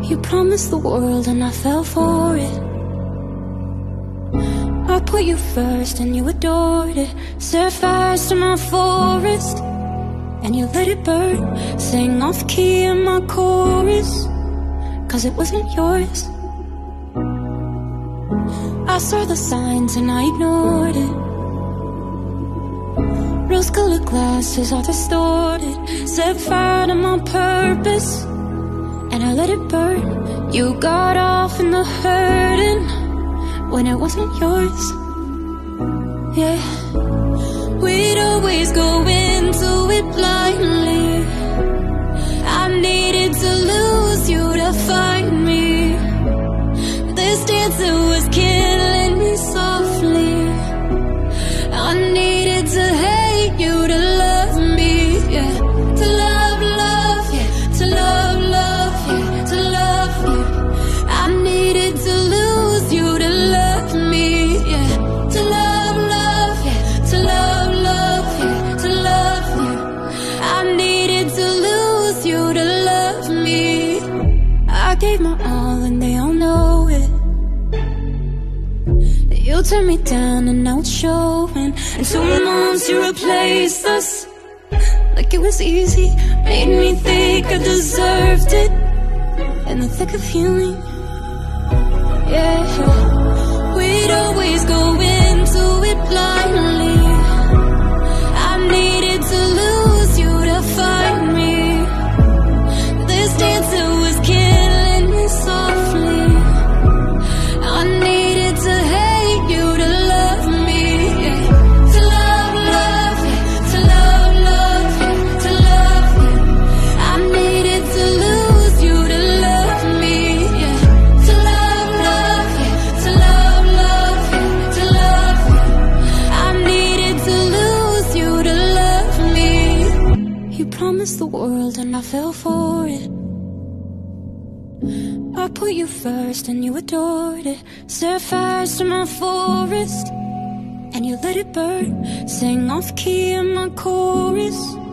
You promised the world and I fell for it. I put you first and you adored it. Set fires to my forest and you let it burn. Sang off key in my chorus, 'cause it wasn't yours. I saw the signs and I ignored it. Rose-colored glasses are distorted. Set fire to my purpose and I let it burn. You got off in the hurting when it wasn't yours. Yeah, we'd always go into it blindly. I needed to lose you to find me. This dancer was killing me softly. I needed to hate you to love me, yeah. To love, love, yeah. To love, love, yeah. To love you. I needed to lose you to love me, yeah. To love, love, yeah. To love, love, yeah. To love you. I needed to lose you to love me. I gave my all and they all know it. You turned me down and now it's showing. In 2 months you replaced us like it was easy. Made me think I deserved it in the thick of healing. Yeah, we'd always go into it blindly. I needed to lose you to find me. This dancer was killing me softly. I needed to hate you to love me, yeah. To love, love, yeah. To love, love, yeah. To love you. I needed to lose you to love me, yeah. To love, love, yeah. To love, love, yeah. To love you. I needed to lose you to love me. You promised the world and I fell for it. I put you first and you adored it. Set fires to my forest and you let it burn. Sang off key in my chorus